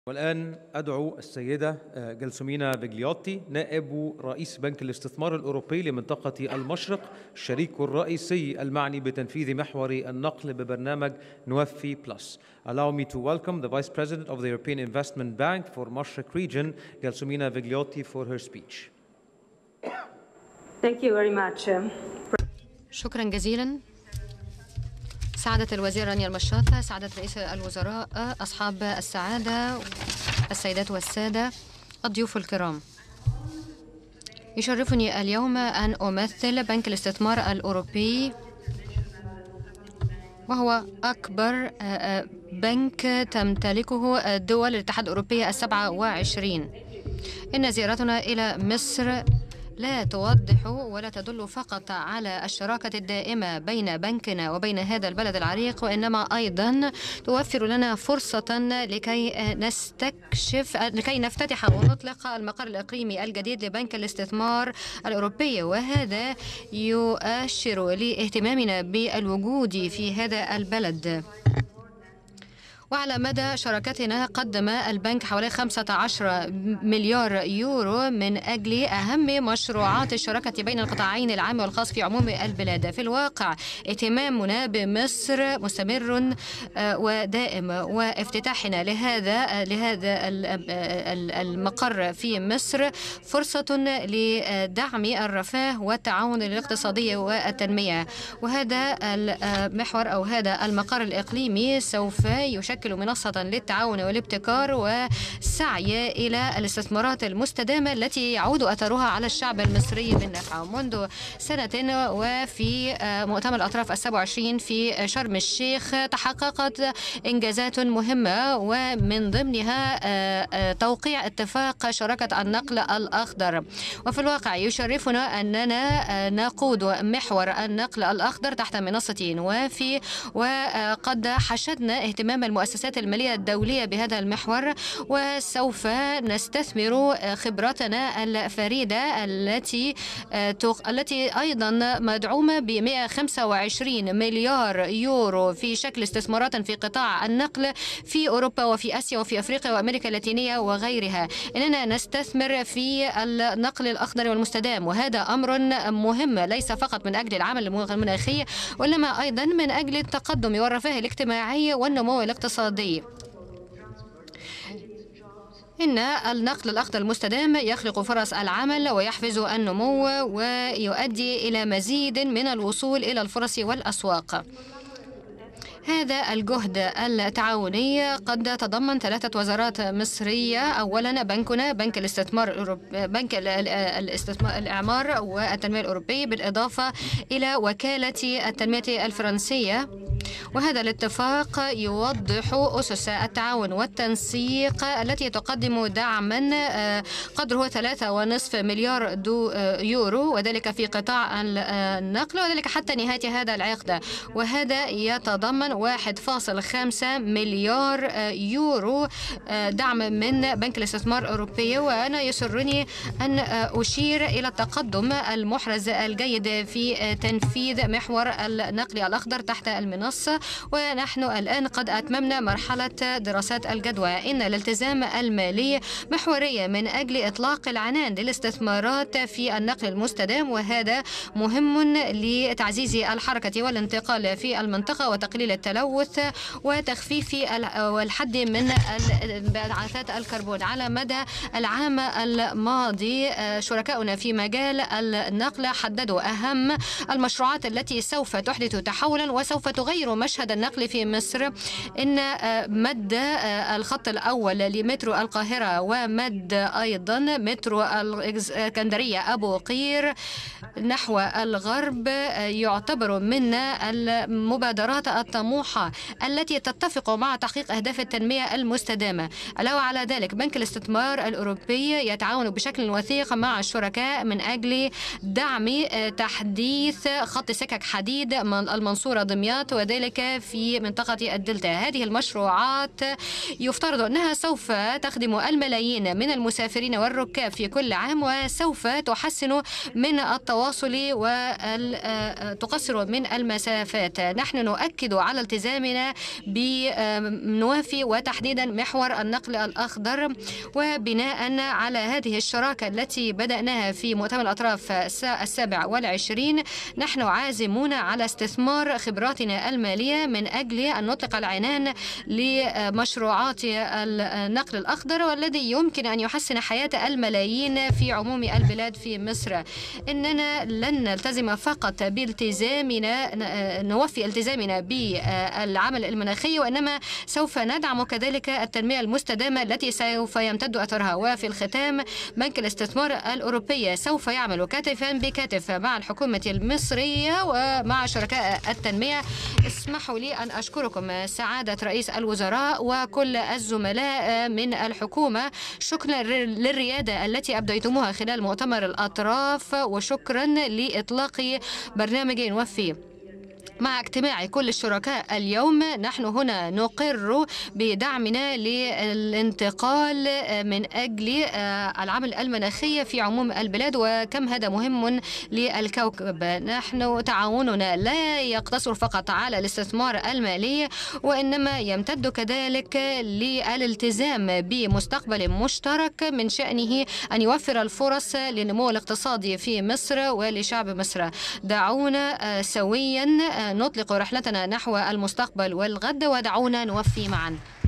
والآن أدعو السيدة جلسومينا فيجليوتي نائب رئيس بنك الاستثمار الأوروبي لمنطقة المشرق، الشريك الرئيسي المعني بتنفيذ محور النقل ببرنامج نوفي بلس. Allow me to welcome the Vice President of the European Investment Bank for Mashreq region, Gelsomina Vigliotti, for her speech. Thank you very much. شكرا جزيلا. سعادة الوزير رانيا المشاطة، سعادة رئيس الوزراء، أصحاب السعادة، السيدات والسادة، الضيوف الكرام، يشرفني اليوم أن أمثل بنك الاستثمار الأوروبي، وهو أكبر بنك تمتلكه دول الاتحاد الأوروبي 27. إن زيارتنا إلى مصر لا توضح ولا تدل فقط على الشراكة الدائمة بين بنكنا وبين هذا البلد العريق، وإنما أيضا توفر لنا فرصة لكي نفتتح ونطلق المقر الإقليمي الجديد لبنك الاستثمار الأوروبي، وهذا يؤشر لاهتمامنا بالوجود في هذا البلد. وعلى مدى شراكتنا قدم البنك حوالي 15 مليار يورو من أجل أهم مشروعات الشراكة بين القطاعين العام والخاص في عموم البلاد. في الواقع اهتمامنا بمصر مستمر ودائم، وافتتاحنا لهذا المقر في مصر فرصة لدعم الرفاه والتعاون الاقتصادي والتنمية. وهذا المحور أو هذا المقر الإقليمي سوف يشكل منصة للتعاون والابتكار والسعي إلى الاستثمارات المستدامة التي يعود أثرها على الشعب المصري بالنفع. منذ سنة وفي مؤتمر الأطراف 27 في شرم الشيخ تحققت إنجازات مهمة، ومن ضمنها توقيع اتفاق شراكة النقل الأخضر. وفي الواقع يشرفنا أننا نقود محور النقل الأخضر تحت منصة نوافي، وقد حشدنا اهتمام المؤسسات المالية الدولية بهذا المحور، وسوف نستثمر خبراتنا الفريدة التي أيضا مدعومة ب 125 مليار يورو في شكل استثمارات في قطاع النقل في أوروبا وفي آسيا وفي أفريقيا وأمريكا اللاتينية وغيرها. إننا نستثمر في النقل الأخضر والمستدام، وهذا أمر مهم ليس فقط من أجل العمل المناخي، وإنما أيضا من أجل التقدم والرفاه الاجتماعي والنمو الاقتصادي. إن النقل الأخضر المستدام يخلق فرص العمل ويحفز النمو ويؤدي إلى مزيد من الوصول إلى الفرص والأسواق. هذا الجهد التعاوني قد تضمن 3 وزارات مصرية. أولا بنكنا، بنك الاستثمار بنك الإعمار والتنمية الأوروبي، بالإضافة إلى وكالة التنمية الفرنسية. وهذا الاتفاق يوضح أسس التعاون والتنسيق التي تقدم دعما قدره 3.5 مليار يورو، وذلك في قطاع النقل، وذلك حتى نهاية هذا العقد. وهذا يتضمن 1.5 مليار يورو دعم من بنك الاستثمار الأوروبي. وأنا يسرني أن أشير إلى التقدم المحرز الجيد في تنفيذ محور النقل الأخضر تحت المنصة، ونحن الآن قد أتممنا مرحلة دراسات الجدوى. إن الالتزام المالي محورية من أجل إطلاق العنان للاستثمارات في النقل المستدام، وهذا مهم لتعزيز الحركة والانتقال في المنطقة وتقليل التلوث وتخفيف والحد من انبعاثات الكربون. على مدى العام الماضي شركاؤنا في مجال النقل حددوا أهم المشروعات التي سوف تحدث تحولا وسوف تغير مشهد النقل في مصر. إن مد الخط الأول لمترو القاهرة، ومد أيضا مترو الإسكندرية أبو قير نحو الغرب يعتبر من المبادرات الطموحة التي تتفق مع تحقيق أهداف التنمية المستدامة. علاوة على ذلك بنك الاستثمار الأوروبي يتعاون بشكل وثيق مع الشركاء من أجل دعم تحديث خط سكك حديد من المنصورة دمياط، وذلك وكذلك في منطقة الدلتا. هذه المشروعات يفترض أنها سوف تخدم الملايين من المسافرين والركاب في كل عام، وسوف تحسن من التواصل وتقصر من المسافات. نحن نؤكد على التزامنا بنوافي وتحديدا محور النقل الأخضر، وبناء على هذه الشراكة التي بدأناها في مؤتمر الأطراف 27 نحن عازمون على استثمار خبراتنا المالية من أجل أن نطلق العنان لمشروعات النقل الأخضر، والذي يمكن أن يحسن حياة الملايين في عموم البلاد في مصر. إننا لن نلتزم فقط بالتزامنا، نوفي التزامنا بالعمل المناخي، وإنما سوف ندعم كذلك التنمية المستدامة التي سوف يمتد أثرها. وفي الختام، بنك الاستثمار الأوروبي سوف يعمل كتفا بكتف مع الحكومة المصرية ومع شركاء التنمية. اسمحوا لي أن أشكركم سعادة رئيس الوزراء وكل الزملاء من الحكومة. شكرا للريادة التي أبديتموها خلال مؤتمر الأطراف، وشكرا لإطلاق برنامج نوفي. مع اجتماع كل الشركاء اليوم نحن هنا نقر بدعمنا للانتقال من أجل العمل المناخي في عموم البلاد، وكم هذا مهم للكوكب. نحن تعاوننا لا يقتصر فقط على الاستثمار المالي، وإنما يمتد كذلك للالتزام بمستقبل مشترك من شأنه أن يوفر الفرص للنمو الاقتصادي في مصر ولشعب مصر. دعونا سويا نطلق رحلتنا نحو المستقبل والغد، ودعونا نوفي معا.